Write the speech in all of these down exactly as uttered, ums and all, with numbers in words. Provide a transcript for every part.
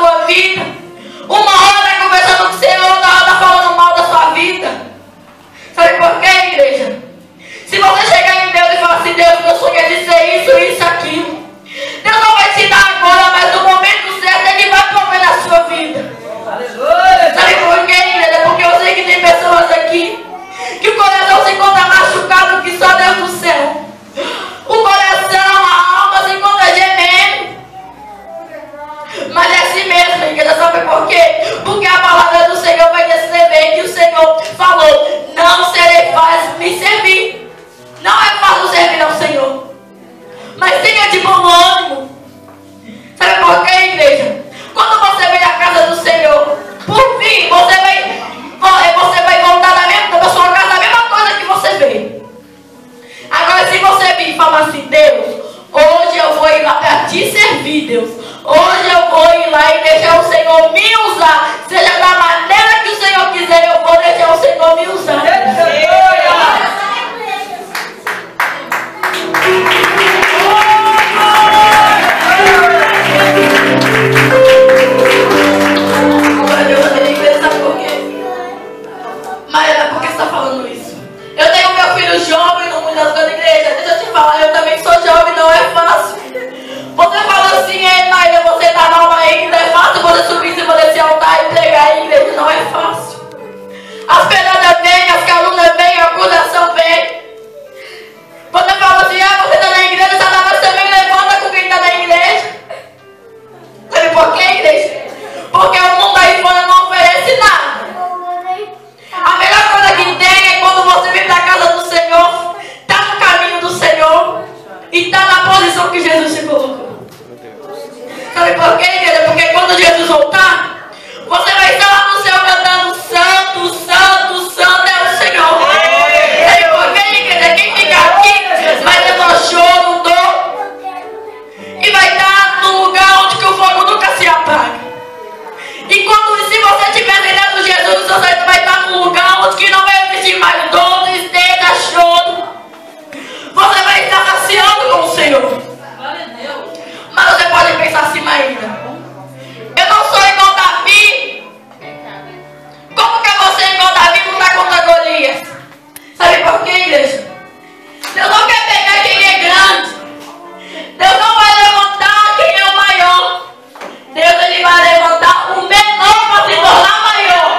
sua vida. Uma hora está conversando com o Senhor, outra hora está falando mal da sua vida. Sabe por quê, igreja? Se você chegar em Deus e falar assim, Deus, meu sonho é de ser isso, isso, aquilo, Deus não vai te dar agora, mas no momento certo Ele vai prover na sua vida. Aleluia. Sabe por quê, igreja? Porque eu sei que tem pessoas aqui que o coração se encontra machucado que só Deus do céu. O coração, a alma se encontra gemendo. Mas é assim mesmo, igreja. Sabe por quê? Porque a palavra do Senhor vai descrever que o Senhor falou: não serei fácil me servir. Não é fácil servir ao Senhor, mas tenha de bom ânimo. Sabe por quê, igreja? Quando você vem à casa do Senhor, por fim, você vai, você vai voltar da, mesma, da sua casa a mesma coisa que você veio. Agora, se você vir e falar assim, Deus, hoje eu vou ir lá para te servir, Deus. Hoje eu vou ir lá e deixar o Senhor me usar. Seja da maneira que o Senhor quiser, eu vou deixar o Senhor me usar. Agora, Deus, a igreja, sabe por quê? Maria, por que você está falando isso? Eu tenho meu filho jovem no mundo das coisas da igreja. Deixa eu te falar, eu também sou jovem, não é fácil. Você fala assim, ei, Maria, você está nova ainda, é fácil você subir em cima desse altar e pregar a igreja, não é fácil. As pedradas vêm, as calunas vêm, a acusação vem. Você fala assim, ah, você está na igreja, Satanás também levanta com quem está na igreja. Sabe por quê, igreja? Porque o mundo aí fora não oferece nada. A melhor coisa que tem é quando você vem para a casa do Senhor, está no caminho do Senhor e está na posição que Jesus te colocou. Sabe por quê, igreja? Porque quando Jesus voltar, você vai estar lá no céu cantando santo, santo, santo é o Senhor. Sabe por quê, igreja? Quem fica aqui vai ter um choro, dor, e vai estar num lugar onde que o fogo nunca se apaga. E quando, se você estiver mirando Jesus, você vai estar num lugar onde que não vai existir mais dor, tristeza, choro. Você vai estar saciando com o Senhor. Mas você pode pensar assim, Maria, eu não sou igual Davi. Como que você é igual Davi lutar contra Golias? Sabe por quê, igreja? Deus não quer pegar quem é grande. Deus não vai levantar quem é o maior. Deus, Ele vai levantar o menor para se tornar maior.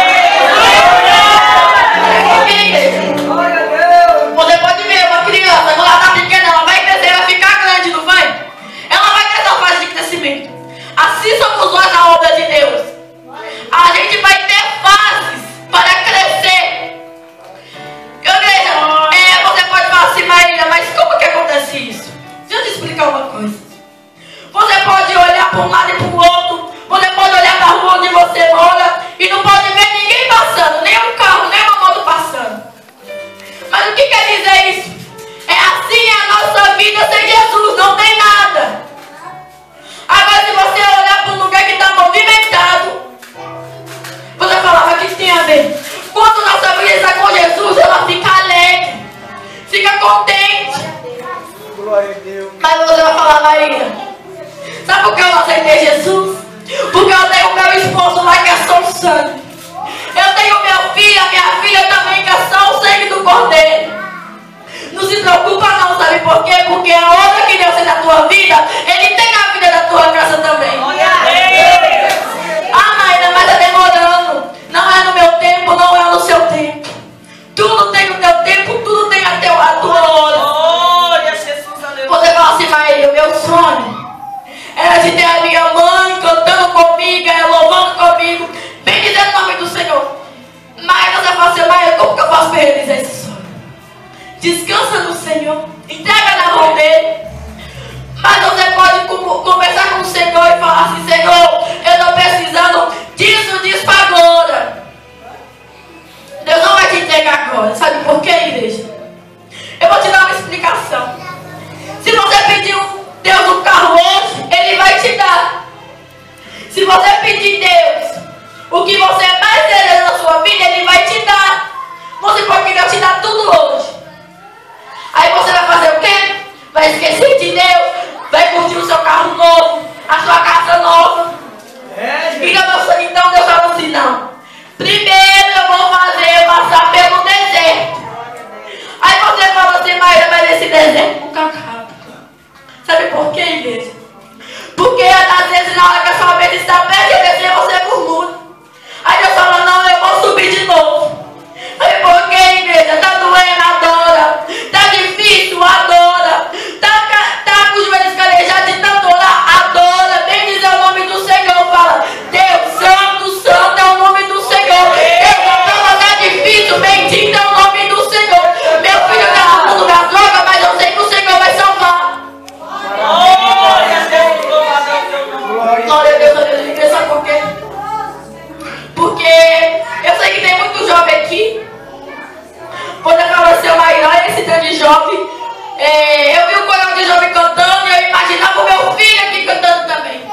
Sabe por quê, igreja? Você pode ver uma criança, quando ela está pequena, ela vai crescer, ela vai ficar grande, não vai? Ela vai ter essa fase de crescimento. Assim somos nós na obra de Deus. A gente vai ter fases para crescer. Igreja, é, você pode falar assim, Marília, mas como que acontece isso? Deixa eu te explicar uma coisa. Você pode olhar para um lado e para o outro. Você pode olhar para a rua onde você mora e não pode ver ninguém passando, nem um carro, nem uma moto passando. Mas o que quer dizer isso? É assim a nossa vida sem Jesus, não tem nada. Agora, se você olhar para um lugar que está movimentado, você fala, mas o que tem a ver? Quando nossa vida está com Jesus, ela fica alegre, fica contente. Glória a Deus. Mas você vai falar, Maria, sabe por que eu não aceitei Jesus? Porque eu tenho meu esposo lá que é só o sangue. Eu tenho meu filho, a minha filha também que é só o sangue do Cordeiro. Não se preocupa não, sabe por quê? Porque a obra que Deus fez na tua vida, Ele tem na vida da tua casa também. Ah, Maíra, mas está demorando. Não é no meu tempo, não é no seu tempo. Tudo tem o teu tempo, tudo tem a, teu, a tua hora. Você fala assim, Maíra, o meu sonho era de ter a minha mãe cantando comigo, ela louvando comigo, bem dizendo o nome do Senhor. Mas você fala assim, Maíra, como que eu posso realizar esse sonho? Descansa no Senhor, entrega na mão dele. Mas você pode conversar com o Senhor e falar assim, Senhor, eu estou precisando disso, disso agora. Deus não vai te entregar agora. Sabe por quê, igreja? Eu vou te dar uma explicação. Se você pedir um Deus um carro hoje, Ele vai te dar. Se você pedir Deus o que você mais deseja na sua vida, Ele vai te dar. Você pode Deus te dar tudo hoje. Aí você vai fazer o quê? Vai esquecer de Deus, vai curtir o seu carro novo, a sua casa nova. Sabe por quê, igreja? Porque às vezes na hora que a sua vez está perto de descer, você murmura. Aí Deus fala, não, eu vou subir de novo. Sabe por quê, igreja? Tá doendo, adora. Tá difícil, adora. Tá, tá com os joelhos calejados de tanto orar, adora. Vem dizer o nome do Senhor, fala, Deus santo, santo é o nome do Senhor. Deus, a prova tá difícil, bendito é o nome do Senhor. Meu filho tá no mundo da droga, mas eu sei que o Senhor vai salvar. Glória a Deus, glória a Deus, sabe por quê? Porque eu sei que tem muito jovem aqui. Quando eu falo assim, olha esse tanto de jovem, é, eu vi o coral de jovem cantando e eu imaginava o meu filho aqui cantando também.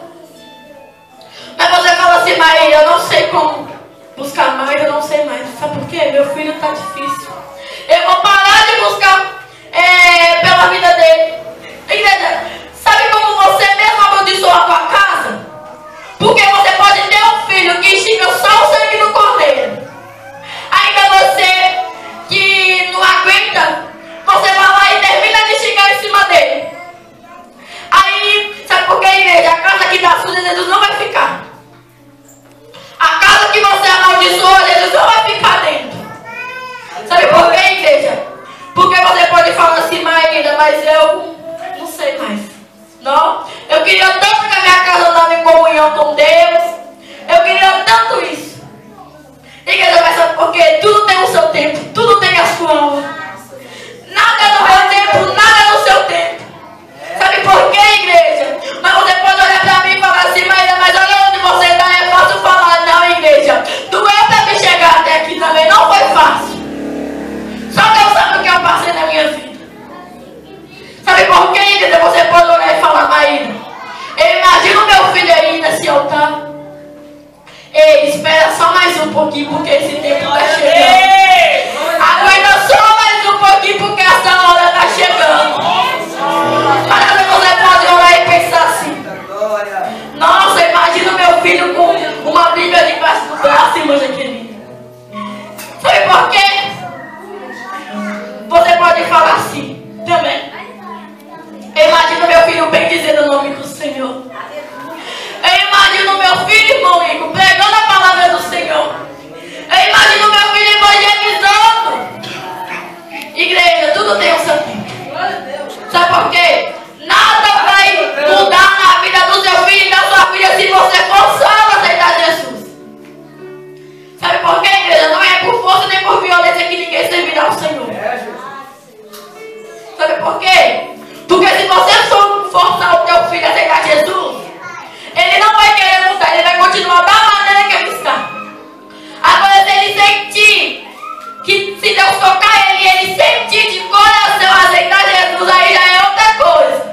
Mas você fala assim, Maíra, eu não sei como buscar mais, eu não sei mais. Sabe por quê? Meu filho está difícil. Eu vou parar de buscar é, pela vida dele. Igreja, sabe como você mesmo amaldiçoa a tua casa? Porque você pode ter um filho que xinga só o sangue do cordeiro. Ainda você que não aguenta, você vai lá e termina de xingar em cima dele. Aí, sabe por quê, igreja? A casa que dá suja, Jesus não vai ficar. A casa que você amaldiçoa, Jesus não vai ficar dentro. Sabe por quê, igreja? Porque você pode falar assim, Maíra, mas eu não sei mais. Não? Eu queria tanto que a minha casa andava em comunhão com Deus. Eu queria tanto isso. Igreja, mas sabe por quê? Tudo tem o seu tempo. Tudo tem a sua hora. Nada é no meu tempo, nada é no seu tempo. Sabe por quê, igreja? Mas você pode olhar pra mim e falar assim, Maíra, mas olha onde você está. É fácil falar, não, igreja. Doeu pra me chegar até aqui também. Não foi fácil. Só Deus sabe o que eu passei na minha vida. Sabe por quê, igreja? Você pode olhar e falar, Maíra, eu imagino meu filho aí nesse altar. Ei, espera só mais um pouquinho, porque esse tempo está chegando. Aguenta só mais um pouquinho, porque essa hora está chegando. Mas às vezes você pode olhar e pensar assim, nossa, imagina meu filho com uma Bíblia debaixo do braço, irmã querida. Sabe por quê? Você pode falar assim também. Eu imagino meu filho bem dizendo o nome do Senhor. Eu imagino meu filho, irmão Igor, pregando a palavra do Senhor. Eu imagino meu filho evangelizando. Igreja, tudo tem o seu tempo. Sabe por quê? Nada vai mudar na vida do seu filho e da sua filha se você forçar a aceitar Jesus. Sabe por quê, igreja? Não é por força nem por violência que ninguém servirá ao Senhor. Sabe por quê? Porque se você for forçar o teu filho a aceitar Jesus, ele não vai querer mudar, ele vai continuar da maneira que ele está. Agora, se ele sentir que se Deus tocar ele, ele sentir de coração aceitar Jesus, aí já é outra coisa.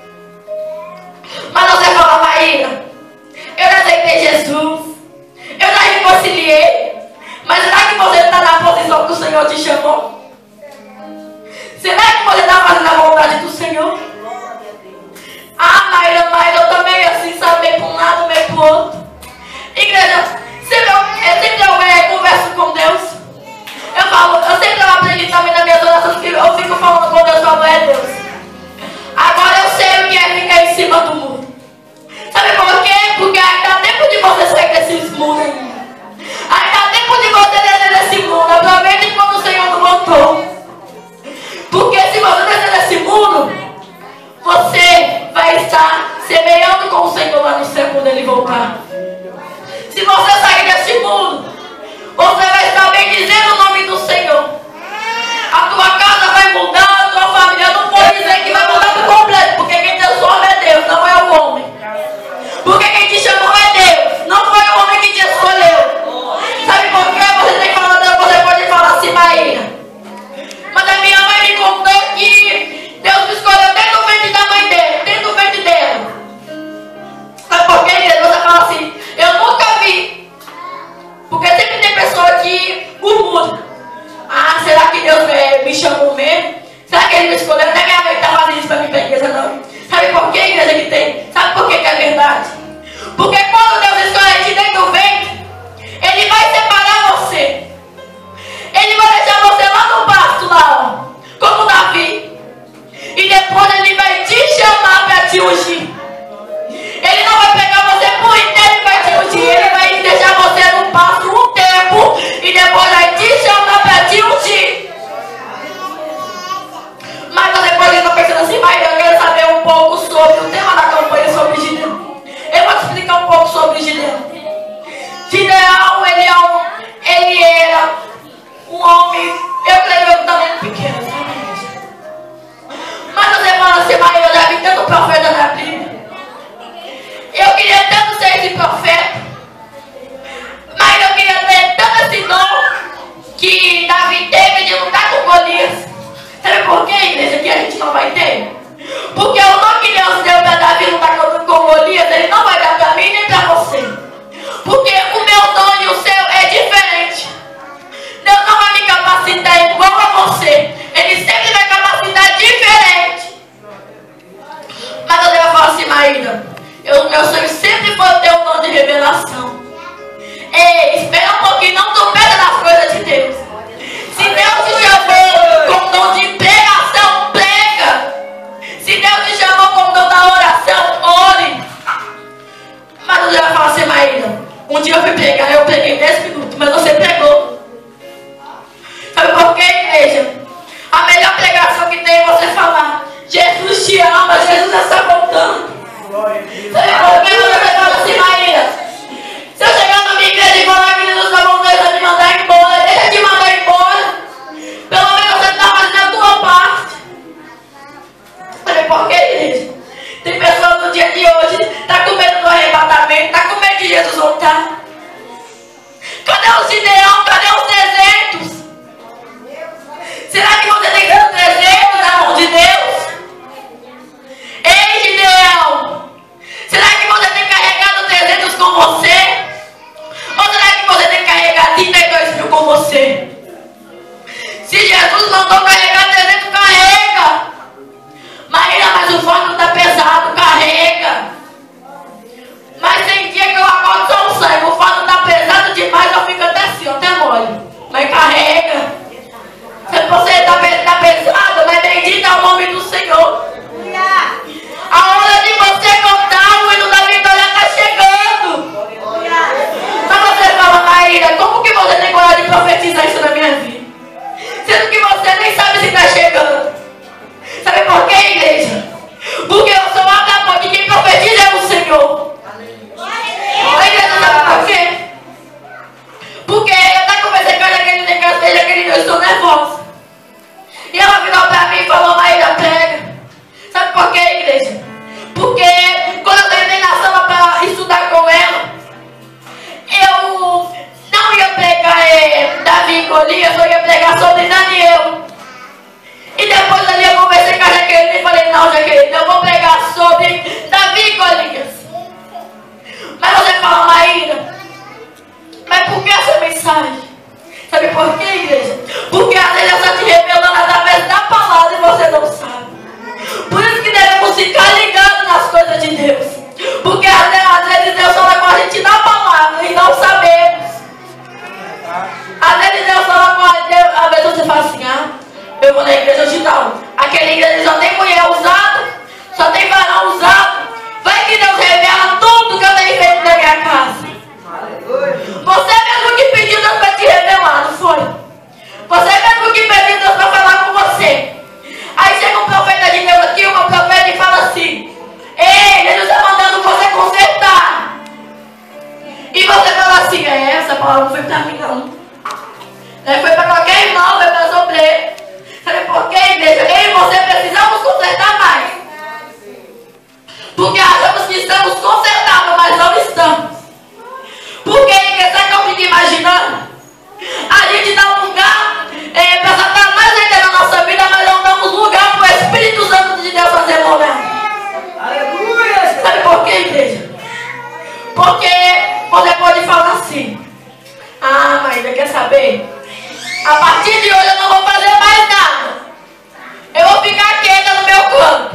Mas você fala, Maíra, eu já aceitei Jesus, eu já reconciliei, mas será que você está na posição que o Senhor te chamou? Será que você está fazendo a vontade do Senhor? Ah, Maíra, Maíra, eu também assim, sabe, meio para um lado, meio para o outro. Igreja, sempre eu, eu sempre eu é, converso com Deus. Eu falo, eu sempre eu aprendi também nas minhas orações que eu fico falando com Deus, eu falo, é Deus. Agora eu sei o que é ficar em cima do muro. Sabe por quê? Porque ainda dá tempo de você sair desse muro ainda. Ainda dá tempo de você descer desse muro. Aproveite quando o Senhor não voltou. Porque se você descer desse muro, você vai estar semeando com o Senhor lá no céu quando Ele voltar. Se você sair desse mundo, você vai estar bendizendo o nome do Senhor. A tua casa vai mudar, a tua família. Eu não vou dizer que vai mudar por completo, porque quem transforma é Deus, não é o homem. Porque quem te chamou é Deus, não foi o homem que te escolheu. Sabe por quê? Você tem que falar, você pode falar assim, Maíra, mas a minha mãe me contou que Deus me escolheu dentro do ventre da mãe dele, dentro do ventre dela. Sabe por quê? Você fala assim, eu nunca vi. Porque sempre tem pessoa que murmura. Ah, será que Deus me chamou mesmo? Será que Ele me escolheu? Não é minha mãe que está fazendo isso para mim para a igreja, não. Sabe por que, igreja, que tem? Sabe por que, que é verdade? Porque quando Deus escolhe a gente dentro do ventre, Ele vai separar você. Ele vai deixar você lá no pasto, lá, ó, como Davi. E depois Ele vai te chamar Maíra, eu, meu sonho sempre foi ter um dom de revelação. Ei, espera um pouquinho, não duvida das coisas de Deus. Se Deus te chamou com dom de pregação, prega. Se Deus te chamou com dom da oração, ore. Mas eu já falo assim, Maíra, um dia eu fui pregar, eu preguei dez minutos, mas você pregou. Sabe por quê, igreja? A melhor pregação que tem é você falar: Jesus te ama, Jesus está voltando. Sabe por que você fala assim, Maíra? Se eu chegar na minha igreja e falar que Jesus está voltando, deixa de mandar embora, deixa de mandar embora. Pelo menos você está fazendo a tua parte. Sabe por quê, igreja? Tem pessoas no dia de hoje que estão com medo do arrebatamento, estão com medo de Jesus voltar. Cadê os Gideão? Cadê os trezentos? Será que você tem que ser trezentos na mão de Deus? Ei, Gideão! Será que você tem carregado trezentos com você? Ou será que você tem que carregar trinta e dois mil com você? Se Jesus mandou carregar trezentos, carrega! Maíra, mas o fardo está pesado, carrega! Mas tem dia que eu acordo só o sangue, o fardo está pesado demais, eu fico até assim, até mole. Mas carrega! Se você está tá pesado, mas bendito é o nome do Senhor. A hora de você cantar, o hino da vitória está chegando. Mas você fala, Maíra, como que você tem coragem de profetizar isso na minha vida? Sendo que você nem sabe se está chegando. Sabe por quê, igreja? Porque eu sou a da porta e quem profetiza é o Senhor. A igreja sabe por quê? Porque eu até conversei com aquele negócio dele, aquele eu estou nervosa. E ela virou pra mim e falou, Maíra, prega. Sabe por quê, igreja? Porque quando eu terminei na sala para estudar com ela, eu não ia pregar é, Davi e Golias, eu ia pregar sobre Daniel. E depois ali eu conversei com a Jaqueline e falei, não, Jaqueline, eu vou pregar sobre Davi e Golias. Mas você fala, Maíra, mas por que essa mensagem? Sabe por quê, igreja? Porque às vezes ela está te revelando através da palavra e você não sabe. Por isso que devemos ficar ligados nas coisas de Deus. Porque às vezes Deus fala com a gente na palavra e não sabemos. Às vezes Deus fala com a gente, às vezes você fala assim, ah, eu vou na igreja de tal. Aquela igreja só tem mulher usada, só tem varão usado. Vai que Deus revela tudo que eu tenho feito na minha casa. Você mesmo que pediu Deus para te revelar, não foi? Você mesmo que pediu Deus para falar com você. Aí chega um profeta de Deus aqui, uma profeta e fala assim, ei, Jesus está mandando você consertar. E você fala assim, é, essa palavra não foi para mim não. Foi para qualquer irmão, foi para sobreiro. Sabe por quê, igreja? Eu e você precisamos consertar mais. Porque achamos que estamos consertados, mas não estamos. Porque, igreja, sabe o que eu fico imaginando? A gente dá um lugar é, para Satanás entrar na nossa vida, mas não damos lugar para o Espírito Santo de Deus fazer morar. Aleluia! Sabe por quê, igreja? Porque você pode falar assim, ah, Maíra, quer saber? A partir de hoje eu não vou fazer mais nada. Eu vou ficar quieta no meu canto.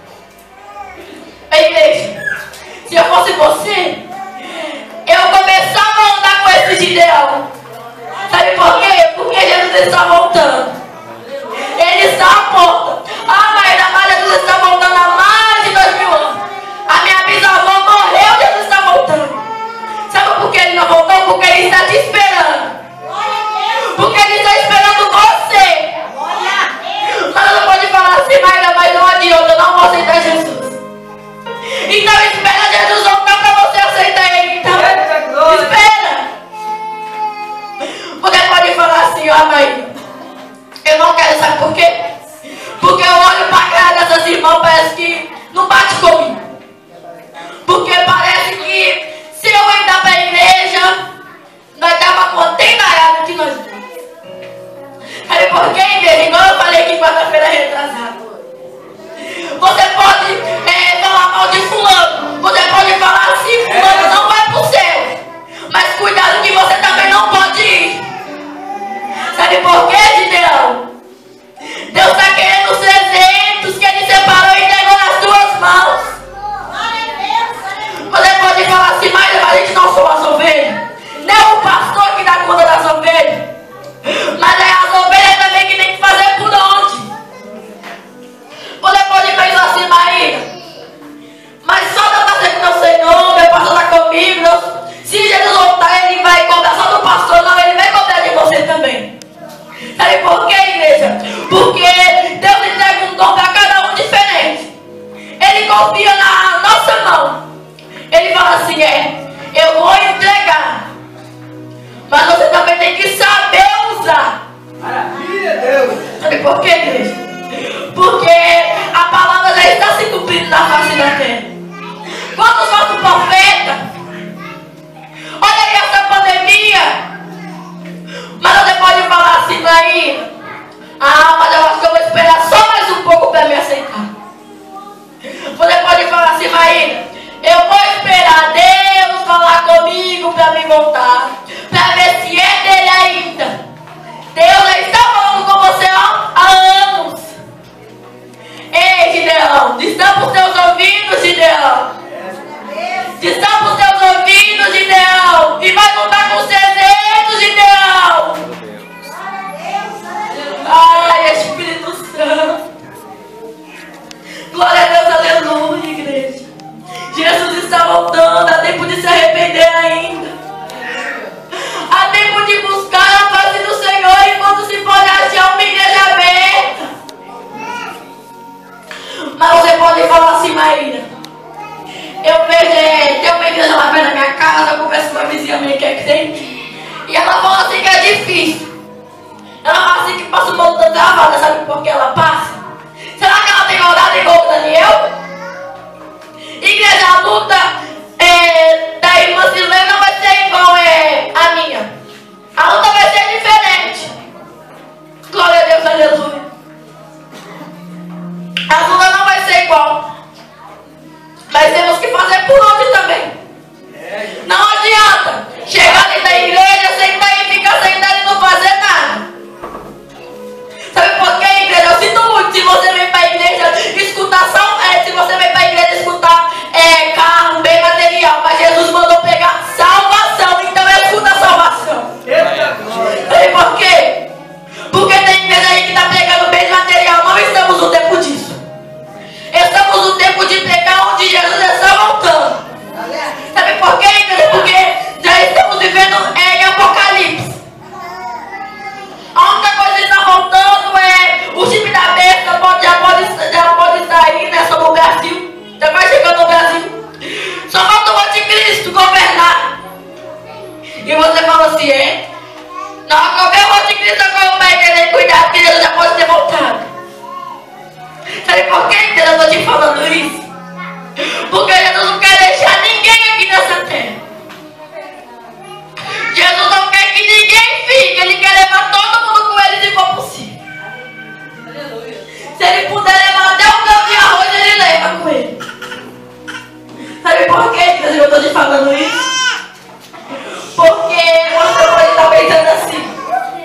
Igreja, se eu fosse você, eu começava a andar com esse Gideão. Sabe por quê? Porque Jesus está voltando. Ele está à porta. Ah, Maíra, mas Jesus está voltando há mais de dois mil anos. A minha bisavó morreu, Jesus está voltando. Sabe por que ele não voltou? Porque ele está te esperando. Porque ele está esperando você. Mas não pode falar assim, Maíra, mas não adianta, eu não vou aceitar Jesus. Então espera Jesus voltar para você aceitar ele. Então espera. Você pode falar assim, ó, Maíra, eu não quero, sabe por quê? Porque eu olho para a cara dessas irmãs, parece que não bate comigo. Porque parece que se eu entrar para a igreja, nós estávamos contendados que nós dois. Sabe por quê, igreja? Igual eu falei aqui quarta-feira retrasada. Você pode é, falar mal de fulano. Você pode falar assim, fulano não vai pro céu. Mas cuidado que você também não pode ir. Sabe por quê, Gideão? Deus está querendo os trezentos que ele separou e entregou nas confia na nossa mão. Ele fala assim, é, eu vou entregar. Mas você também tem que saber usar. Maravilha, Deus. Sabe por quê, igreja? Porque a palavra já está se cumprindo na face da terra. Quantos faltam profeta? Olha aí essa pandemia. Mas você pode falar assim, Maíra, ah, mas eu acho que eu vou esperar só mais um pouco para me aceitar. Você pode falar assim, Maíra, eu vou esperar Deus falar comigo para me voltar, para ver se é dele ainda. Deus já está falando com você ó, há anos. Ei, Gideão, destampa os teus ouvidos, Gideão. Destampa os teus ouvidos, Gideão. E vai lutar com os segredos, Gideão. Ai, Espírito Santo. Glória a Deus, aleluia, igreja. Jesus está voltando. Há tempo de se arrepender ainda. Há tempo de buscar a face do Senhor enquanto se pode achar uma igreja aberta. Mas você pode falar assim, Maíra, eu vejo, é, tem uma igreja lá perto da minha casa, eu converso com uma vizinha minha que é crente, e ela fala assim que é difícil. Ela fala assim que passa uma luta travada, sabe por que ela passa? Será que ela tem orado igual o Daniel? Igreja, a luta é, da irmã Silene não vai ser igual é, a minha. A luta vai ser diferente. Glória a Deus, aleluia. A luta não vai ser igual. Mas temos que fazer por onde também. Não adianta chegar dentro da igreja, sentar e ficar sentado e não fazer nada. Sabe por quê, igreja? Eu sinto muito se você vem para a igreja escutar só, é, se você vem para a igreja escutar é, carro, bem material, mas Jesus mandou pegar salvação, então escuta a salvação. Sabe por quê? Porque tem igreja aí que está pegando bem material. Não estamos no tempo disso. Estamos no tempo de pegar onde Jesus está voltando. Sabe por quê, igreja? Porque já estamos vivendo é, em Apocalipse. A única coisa que está voltando é o chip da besta pode, já, pode, já pode sair, né, sobre o Brasil. Já vai chegando no Brasil. Só falta o anticristo governar. E você fala assim, é? Não, qualquer o anticristo agora vai querer cuidar, que Jesus já pode ter voltado. Sabe por que eu estou te falando isso? Porque Jesus não quer deixar ninguém aqui nessa terra. Jesus não quer que ninguém fique. Ele quer levar todo mundo com ele se for possível. Se ele puder levar até um grão de arroz, ele leva com ele. Sabe por que eu estou te falando isso? Porque você pode estar pensando assim,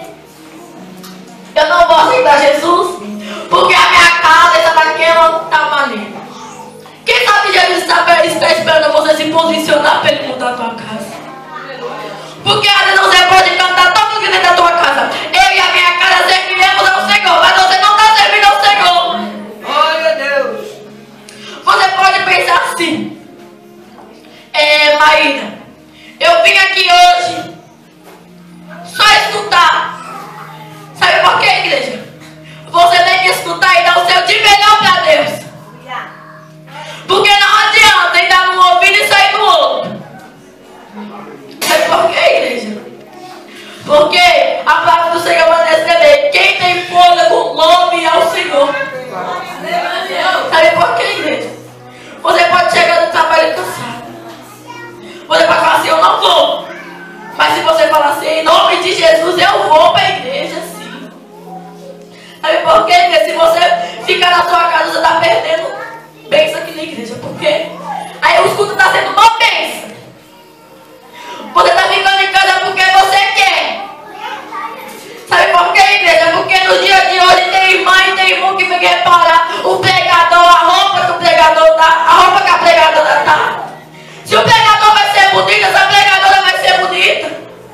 eu não vou aceitar Jesus porque a minha casa, essa daquela, tá maneira. Quem sabe Jesus está, está esperando você se posicionar para ele mudar a tua casa. Porque às vezes você pode cantar todo o que dentro da tua casa. Eu e a minha casa serviremos ao Senhor, mas você não está servindo ao Senhor. Glória a Deus. Você pode pensar assim, é, Maíra, eu vim aqui hoje só escutar. Sabe por quê, igreja? Você tem que escutar e dar o seu de melhor para Deus. Porque não adianta entrar num ouvido e sair do outro. Sabe por quê, igreja? Porque a palavra do Senhor vai escrever: quem tem fôlego, louve ao Senhor. Sabe por quê, igreja? Você pode chegar no trabalho cansado. Você pode falar assim, eu não vou. Mas se você falar assim, em nome de Jesus, eu vou para a igreja, sim. Sabe por quê? Porque se você ficar na sua casa, você está perdendo bênção aqui na igreja. Por quê? Aí o escudo está sendo uma bênção. Você está ficando em casa porque você quer. Sabe por quê, igreja? Porque no dia de hoje tem irmã e tem irmão que vem reparar o pregador, a roupa que o pregador tá, a roupa que a pregadora tá. Se o pregador vai ser bonito, essa pregadora vai ser bonita.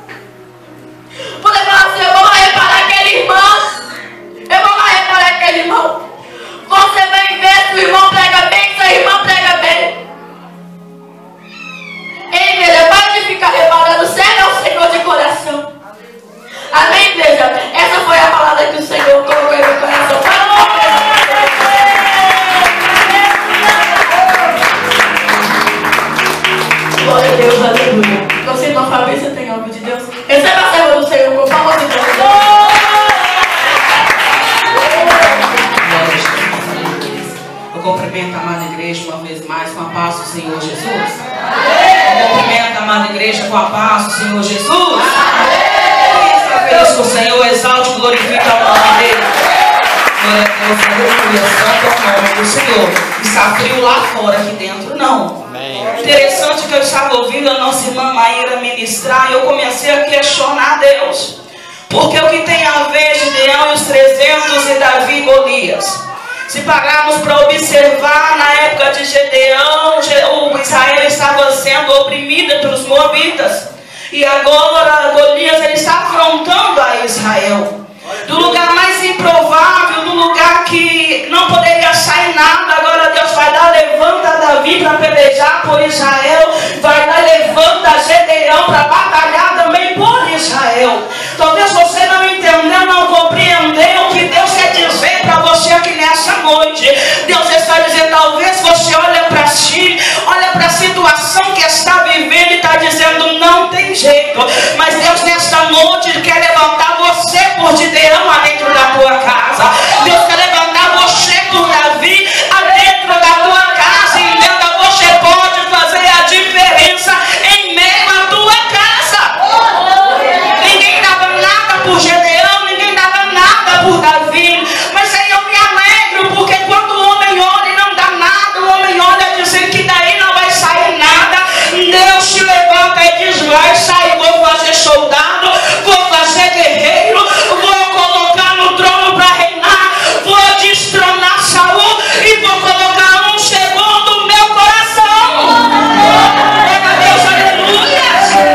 Você fala assim, eu vou lá reparar aquele irmão. Eu vou lá reparar aquele irmão. Você vem ver se o irmão prega bem, se a irmã prega bem. igreja uma vez mais com a paz do Senhor Jesus? Cumprimenta a amada igreja com a paz do Senhor Jesus? Quem está feliz com o Senhor, exalte e glorifica o nome dele. Glória a Deus, aleluia, santo é o nome do Senhor. Está frio lá fora, aqui dentro não. Amém. Interessante que eu estava ouvindo a nossa irmã Maíra ministrar e eu comecei a questionar a Deus. Porque o que tem a ver Gideão e os trezentos e Davi e Golias? Se pararmos para observar, na época de Gideão, o Israel estava sendo oprimida pelos moabitas. E agora Golias ele está afrontando a Israel. Do lugar mais improvável, do lugar que não poderia sair nada, agora Deus vai dar, levanta Davi para pelejar por Israel, vai dar, levanta Gideão para batalhar também por Israel. Talvez você não entendeu, não compreendeu o que Deus quer dizer para você aqui nessa noite. Deus está dizendo, talvez você olha para si, olha para a situação que está vivendo e está dizendo, não tem jeito. Mas Deus nesta noite quer levantar você por Gideão dentro da tua casa. Deus quer levantar você por Davi dentro da tua casa. Entenda, você pode fazer a diferença em meio à tua casa. Ninguém dava nada por Gideão, ninguém dava nada por Davi. Mas aí eu me alegro, porque quando o homem olha e não dá nada, o homem olha dizendo que daí não vai sair nada. Deus se levanta e diz, vai sair, vou fazer soldado, vou fazer guerreiro, vou colocar no trono para reinar, vou destronar Saul e vou colocar um segundo no meu coração. Glória a Deus, aleluia.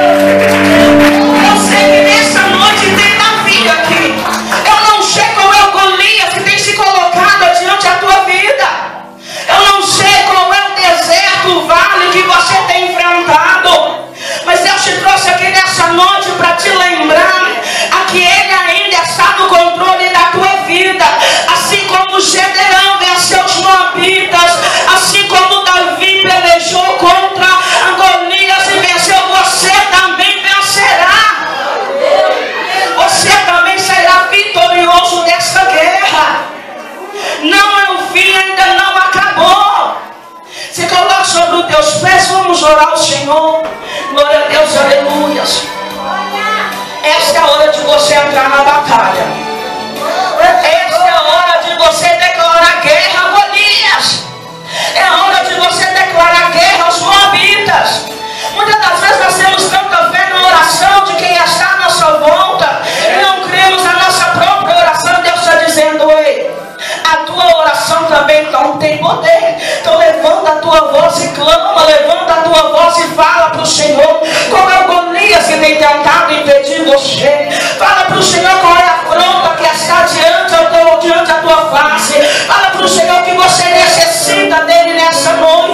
Eu sei que nessa noite tem Davi aqui. Eu não sei qual é o Golias que tem se colocado diante da tua vida. Eu não sei qual é o deserto, o vale que você tem enfrentado. Mas Deus te trouxe aqui nessa noite para te lembrar a que Ele ainda está no controle da tua vida. Assim como Gideão venceu os moabitas, assim como Davi pelejou contra Golias e venceu, você também vencerá. Você também será vitorioso dessa guerra. Não é o fim, ainda não acabou. Se coloque sobre os teus pés, vamos orar ao Senhor. Glória a Deus, aleluia. Esta é a hora de você entrar na batalha. Esta é a hora de você declarar guerra a Golias. É a hora de você declarar guerra aos moabitas. Muitas das vezes nós temos tanta fé na oração de quem está à nossa volta e não cremos na nossa própria oração. Deus está dizendo, ei, a tua oração também não tem poder. Então levanta a tua voz e clama, levanta a tua voz e fala para o Senhor qual é o Golias que tem tentado impedir você. Fala para o Senhor qual é a afronta que está diante da tua, diante da tua face. Fala para o Senhor que você necessita dele nessa noite.